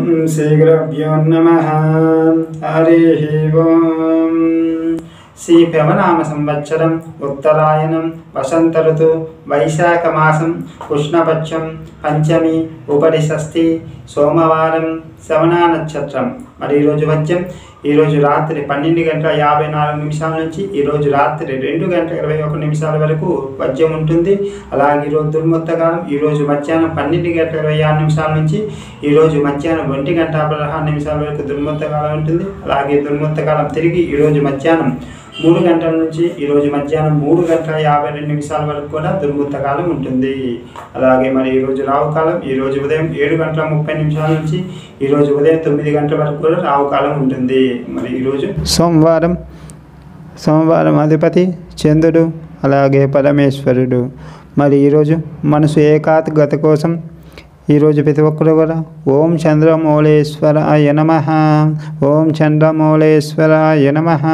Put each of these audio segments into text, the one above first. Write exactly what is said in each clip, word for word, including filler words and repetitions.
శ్రీగురుభ్యో నమః. హరి ఓం. శ్రీ ప్లవనామ సంవత్సరం ఉత్తరాయణం వసంత ఋతు వైశాఖ మాసం కృష్ణపక్షం పంచమి ఉపరి షష్ఠి సోమవారం శ్రవణ నక్షత్రం. మరి ఈరోజు వద్యం ఈరోజు రాత్రి పన్నెండు గంటల యాభై నాలుగు నిమిషాల నుంచి ఈరోజు రాత్రి రెండు గంటల ఇరవై ఒక నిమిషాల వరకు వద్యం ఉంటుంది. అలాగే ఈరోజు దుర్ముహూర్తకాలం ఈరోజు మధ్యాహ్నం పన్నెండు గంటల ఇరవై ఆరు నిమిషాల నుంచి ఈరోజు మధ్యాహ్నం ఒంటి గంట పదహారు నిమిషాల వరకు దుర్ముహూర్తకాలం ఉంటుంది. అలాగే దుర్ముహూర్తకాలం తిరిగి ఈరోజు మధ్యాహ్నం మూడు గంటల నుంచి ఈరోజు మధ్యాహ్నం మూడు గంటల యాభై రెండు నిమిషాల వరకు కూడా దుర్ముహూర్తకాలం ఉంటుంది. అలాగే మరి ఈరోజు రావుకాలం ఈరోజు ఉదయం ఏడు గంటల ముప్పై నిమిషాల నుంచి ఈరోజు ఉదయం తొమ్మిది గంటల వరకు కూడా రావుకాలం ఉంటుంది. మరి ఈరోజు సోమవారం సోమవారం అధిపతి చంద్రుడు అలాగే పరమేశ్వరుడు. మరి ఈరోజు మనసు ఏకాగ్రత కోసం ఈరోజు ప్రతి ఒక్కరు కూడా ఓం చంద్రమౌళేశ్వరాయ నమః, ఓం చంద్రమౌళేశ్వరాయ నమః,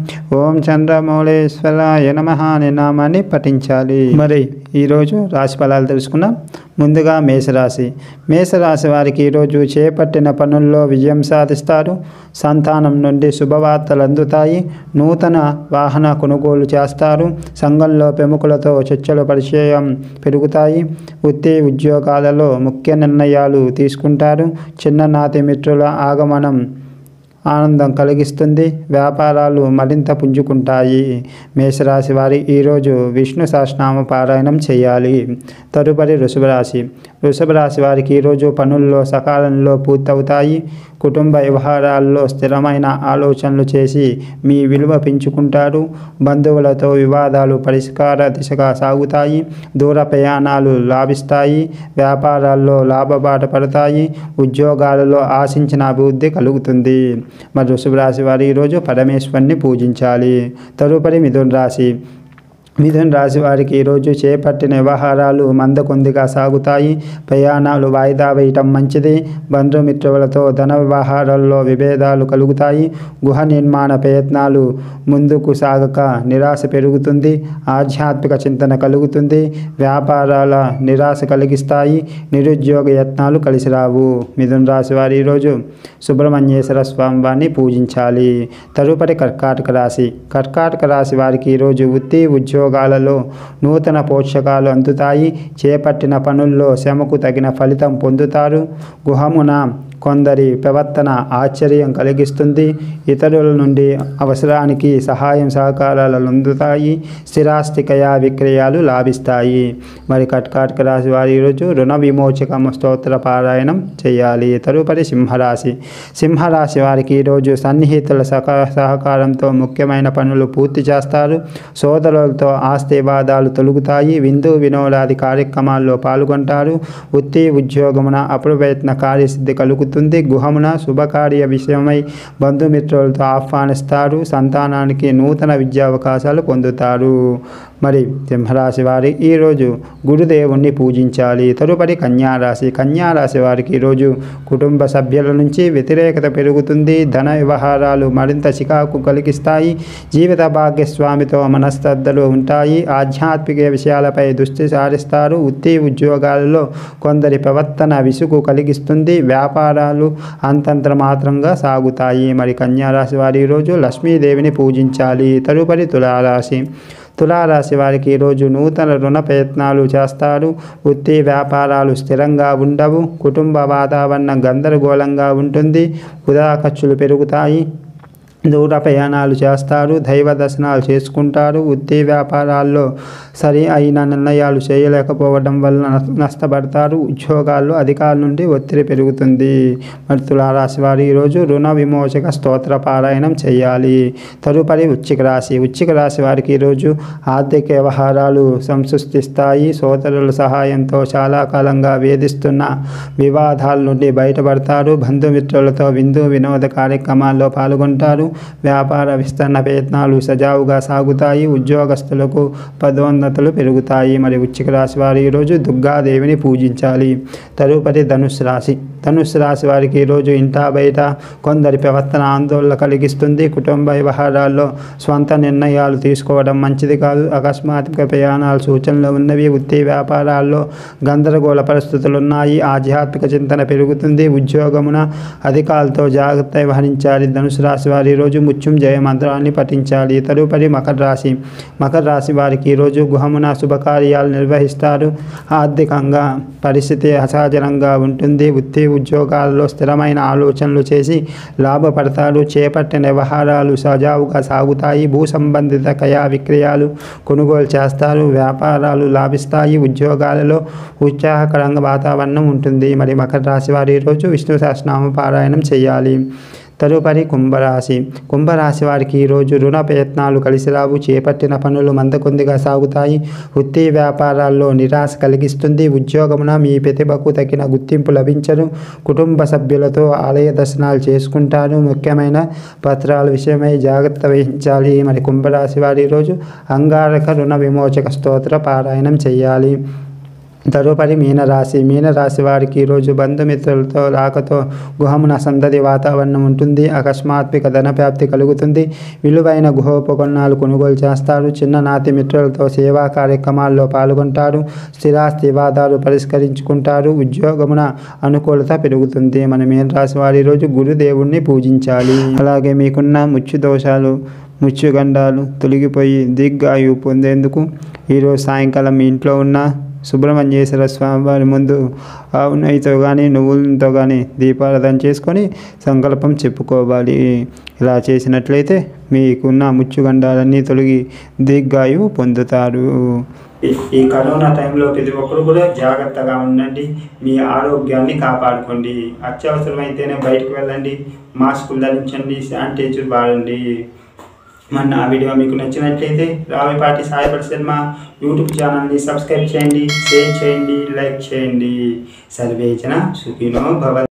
ఓం చంద్రమౌళేశ్వరాయ నమః అనే నామాన్ని పఠించాలి. మరి ఈరోజు రాశి ఫలాలు తెలుసుకున్నాం. ముందుగా మేషరాశి. మేషరాశి వారికి ఈరోజు చేపట్టిన పనుల్లో విజయం సాధిస్తారు. సంతానం నుండి శుభవార్తలు అందుతాయి. నూతన వాహన కొనుగోలు చేస్తారు. సంఘంలో ప్రముఖులతో చర్చలు పరిచయం పెరుగుతాయి. వృత్తి ఉద్యోగాలలో ముఖ్య నిర్ణయాలు తీసుకుంటారు. చిన్ననాటి మిత్రుల ఆగమనం ఆనందం కలిగిస్తుంది. వ్యాపారాలు మరింత పుంజుకుంటాయి. మేషరాశి వారి ఈరోజు విష్ణు సహస్రనామ పారాయణం చేయాలి. తదుపరి వృషభ రాశి. వృషభ రాశి వారికి ఈరోజు పనుల్లో సకాలంలో పూర్తవుతాయి. కుటుంబ వ్యవహారాల్లో స్థిరమైన ఆలోచనలు చేసి మీ విలువ పెంచుకుంటారు. బంధువులతో వివాదాలు పరిష్కార దిశగా సాగుతాయి. దూర ప్రయాణాలు లాభిస్తాయి. వ్యాపారాల్లో లాభబాట పడతాయి. ఉద్యోగాలలో ఆశించిన అభివృద్ధి కలుగుతుంది. మరి వృషభ రాశి వారు ఈరోజు పరమేశ్వరుని పూజించాలి. తదుపరి మిథున రాశి. మిథున రాశి వారికి ఈరోజు చేపట్టిన వ్యవహారాలు మందకొందిగా సాగుతాయి. ప్రయాణాలు వాయిదా వేయటం మంచిది. బంధుమిత్రులతో ధన వ్యవహారాల్లో విభేదాలు కలుగుతాయి. గృహ నిర్మాణ ప్రయత్నాలు ముందుకు సాగక నిరాశ పెరుగుతుంది. ఆధ్యాత్మిక చింతన కలుగుతుంది. వ్యాపారాల నిరాశ కలిగిస్తాయి. నిరుద్యోగ యత్నాలు కలిసి రావు. మిథున రాశి వారు ఈరోజు సుబ్రహ్మణ్యేశ్వర స్వామి వారిని పూజించాలి. తదుపరి కర్కాటక రాశి. కర్కాటక రాశి వారికి ఈరోజు వృత్తి ఉద్యోగ ఉద్యోగాలలో నూతన పోషకాలు అందుతాయి. చేపట్టిన పనుల్లో శ్రమకు తగిన ఫలితం పొందుతారు. గృహమున కొందరి ప్రవర్తన ఆశ్చర్యం కలిగిస్తుంది. ఇతరుల నుండి అవసరానికి సహాయం సహకారాలు అందుతాయి. స్థిరాస్తి క్రయ విక్రయాలు లాభిస్తాయి. మరి కర్కాటక రాశి వారి ఈరోజు రుణ విమోచకం స్తోత్ర పారాయణం చేయాలి. తదుపరి సింహరాశి. సింహరాశి వారికి ఈరోజు సన్నిహితుల సహ సహకారంతో ముఖ్యమైన పనులు పూర్తి చేస్తారు. సోదరులతో ఆస్తి వివాదాలు తొలగుతాయి. విందు వినోదాది కార్యక్రమాల్లో పాల్గొంటారు. వృత్తి ఉద్యోగమున అప్రయత్న కార్యసిద్ధి కలుగుతుంది. గృహమున శుభకార్య విషయమై బంధుమిత్రులతో ఆహ్వానిస్తారు. సంతానానికి నూతన విద్యా అవకాశాలు పొందుతారు. మరి సింహరాశి వారి ఈరోజు గురుదేవుణ్ణి పూజించాలి. తదుపరి కన్యారాశి. కన్యారాశి వారికి ఈరోజు కుటుంబ సభ్యుల నుంచి వ్యతిరేకత పెరుగుతుంది. ధన వ్యవహారాలు మరింత చికాకు కలిగిస్తాయి. జీవిత భాగ్యస్వామితో మనస్పర్ధలు ఉంటాయి. ఆధ్యాత్మిక విషయాలపై దృష్టి సారిస్తారు. వృత్తి ఉద్యోగాలలో కొందరి ప్రవర్తన విసుగు కలిగిస్తుంది. వ్యాపారాలు అంతంత మాత్రంగా సాగుతాయి. మరి కన్యారాశి వారి ఈరోజు లక్ష్మీదేవిని పూజించాలి. తదుపరి తులారాశి. తులారాశి వారికి ఈరోజు నూతన రుణ ప్రయత్నాలు చేస్తారు. వృత్తి వ్యాపారాలు స్థిరంగా ఉండవు. కుటుంబ వాతావరణం గందరగోళంగా ఉంటుంది. వృధా ఖర్చులు పెరుగుతాయి. దూర ప్రయాణాలు చేస్తారు. దైవ దర్శనాలు చేసుకుంటారు. వృత్తి వ్యాపారాల్లో సరి అయిన నిర్ణయాలు చేయలేకపోవడం వల్ల నష్టపడతారు. ఉద్యోగాల్లో అధికారుల నుండి ఒత్తిడి పెరుగుతుంది. మరి తులారాశి వారు ఈరోజు రుణ విమోచక స్తోత్ర పారాయణం చేయాలి. తదుపరి వృశ్చిక రాశి. వృశ్చిక రాశి వారికి ఈరోజు ఆర్థిక వ్యవహారాలు సంతృష్టిస్తాయి. సోదరుల సహాయంతో చాలా కాలంగా వేధిస్తున్న వివాదాల నుండి బయటపడతారు. బంధుమిత్రులతో విందు వినోద కార్యక్రమాల్లో పాల్గొంటారు. వ్యాపార విస్తరణ ప్రయత్నాలు సజావుగా సాగుతాయి. ఉద్యోగస్తులకు పదోన్నతులు పెరుగుతాయి. మరి వృశ్చిక రాశి వారు ఈరోజు దుర్గాదేవిని పూజించాలి. తదుపరి ధనుస్సు రాశి. ధనుస్సు రాశి వారికి ఈరోజు ఇంటా బయట కొందరి ప్రవర్తన ఆందోళన కలిగిస్తుంది. కుటుంబ వ్యవహారాల్లో స్వంత నిర్ణయాలు తీసుకోవడం మంచిది కాదు. అకస్మాత్తుగా ప్రయాణాలు సూచనలు ఉన్నవి. వృత్తి వ్యాపారాల్లో గందరగోళ పరిస్థితులు ఉన్నాయి. ఆధ్యాత్మిక చింతన పెరుగుతుంది. ఉద్యోగమున అధికారులతో జాగ్రత్త వ్యవహరించాలి. ధనుసు రాశి వారి ఈరోజు మృత్యుంజయ మంత్రాన్ని పఠించాలి. తదుపరి మకర రాశి. మకర రాశి వారికి ఈరోజు గృహమున శుభకార్యాలు నిర్వహిస్తారు. ఆర్థికంగా పరిస్థితి అసహజనంగా ఉంటుంది. వృత్తి ఉద్యోగాల్లో స్థిరమైన ఆలోచనలు చేసి లాభపడతారు. చేపట్టిన వ్యవహారాలు సజావుగా సాగుతాయి. భూ సంబంధిత క్రయ విక్రయాలు కొనుగోలు చేస్తారు. వ్యాపారాలు లాభిస్తాయి. ఉద్యోగాలలో ఉత్సాహకరంగా వాతావరణం ఉంటుంది. మరి మకర రాశి వారి ఈరోజు విష్ణు సహస్రనామ పారాయణం చేయాలి. తదుపరి కుంభరాశి. కుంభరాశి వారికి ఈరోజు రుణ ప్రయత్నాలు కలిసిరావు. చేపట్టిన పనులు మందకొందిగా సాగుతాయి. వృత్తి వ్యాపారాల్లో నిరాశ కలిగిస్తుంది. ఉద్యోగమున మీ ప్రతిభకు తగిన గుర్తింపు లభించదు. కుటుంబ సభ్యులతో ఆలయ దర్శనాలు చేసుకుంటారు. ముఖ్యమైన పత్రాల విషయమై జాగ్రత్త వహించాలి. మరి కుంభరాశి వారి ఈరోజు అంగారక రుణ విమోచక స్తోత్ర పారాయణం చేయాలి. తదుపరి మీనరాశి. మీనరాశి వారికి ఈరోజు బంధుమిత్రులతో రాకతో గృహమున సందడి వాతావరణం ఉంటుంది. అకస్మాత్మిక ధనప్రాప్తి కలుగుతుంది. విలువైన గృహోపకరణాలు కొనుగోలు చేస్తారు. చిన్ననాటి మిత్రులతో సేవా కార్యక్రమాల్లో పాల్గొంటారు. స్థిరాస్తి వివాదాలు పరిష్కరించుకుంటారు. ఉద్యోగమున అనుకూలత పెరుగుతుంది. మన మీనరాశి వారి ఈరోజు గురుదేవుణ్ణి పూజించాలి. అలాగే మీకున్న మృత్యు దోషాలు మృత్యుగండాలు తొలగిపోయి దీర్ఘాయువు పొందేందుకు ఈరోజు సాయంకాలం మీ ఇంట్లో ఉన్న సుబ్రహ్మణ్యేశ్వర స్వామివారి ముందు ఆవు నెయ్యితో కానీ నువ్వులతో కానీ దీపారాధన చేసుకొని సంకల్పం చెప్పుకోవాలి. ఇలా చేసినట్లయితే మీకున్న మృత్యుగండాలన్నీ తొలగి దీర్ఘాయువు పొందుతారు. ఈ కరోనా టైంలో ప్రతి ఒక్కరు కూడా జాగ్రత్తగా ఉండండి. మీ ఆరోగ్యాన్ని కాపాడుకోండి. అత్యవసరమైతేనే బయటకు వెళ్ళండి. మాస్కులు ధరించండి. శానిటైజర్ వాడండి. మన ఆ వీడియో మీకు నచ్చినట్లయితే రావిపాటి సాయిపడి శర్మ యూట్యూబ్ ఛానల్ని సబ్స్క్రైబ్ చేయండి, షేర్ చేయండి, లైక్ చేయండి. సర్వేజన సుఖినో భవ.